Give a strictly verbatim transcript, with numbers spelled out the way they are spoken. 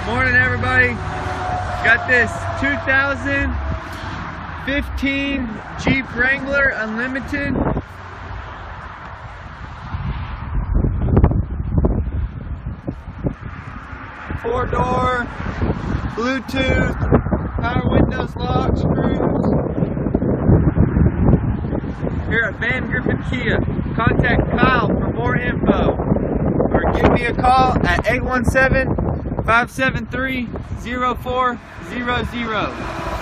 Morning, everybody. Got this two thousand fifteen Jeep Wrangler Unlimited. Four door, Bluetooth, power windows, lock, screws. Here at Van Griffin Kia. Contact Kyle for more info, or give me a call at eight one seven, five seven three, zero four zero zero.